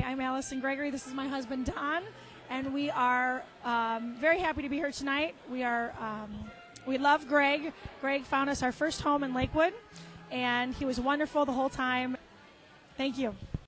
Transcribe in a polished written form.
I'm Allison Gregory. This is my husband, Don, and we are very happy to be here tonight. We love Greg. Greg found us our first home in Lakewood, and he was wonderful the whole time. Thank you.